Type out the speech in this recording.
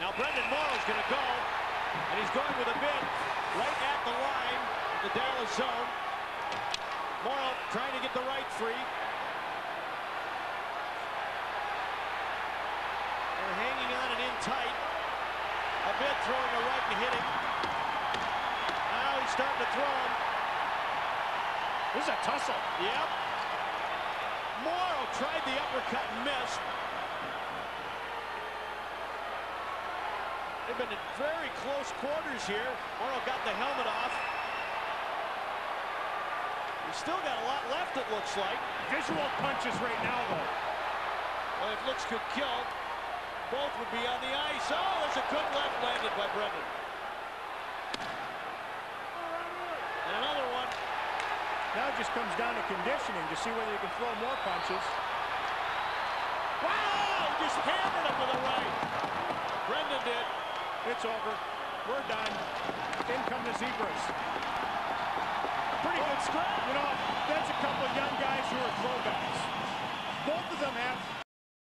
Now Brendan Morrow's going to go, and he's going with a bid right at the line of the Dallas zone. Morrow trying to get the right free. They're hanging on and in tight. A bid throwing a right and hitting. Now he's starting to throw him. This is a tussle. Yep. Morrow tried the uppercut and missed. They've been in very close quarters here. Morrow got the helmet off. He's still got a lot left, it looks like. Visual punches right now, though. Well, if looks could kill, both would be on the ice. Oh, there's a good left landed by Brendan. And another one. Now it just comes down to conditioning to see whether you can throw more punches. Wow! Just hammered him to the right. Brendan did. It's over. We're done. In come the Zebras. Pretty good scrap. You know, that's a couple of young guys who are throwbacks. Both of them have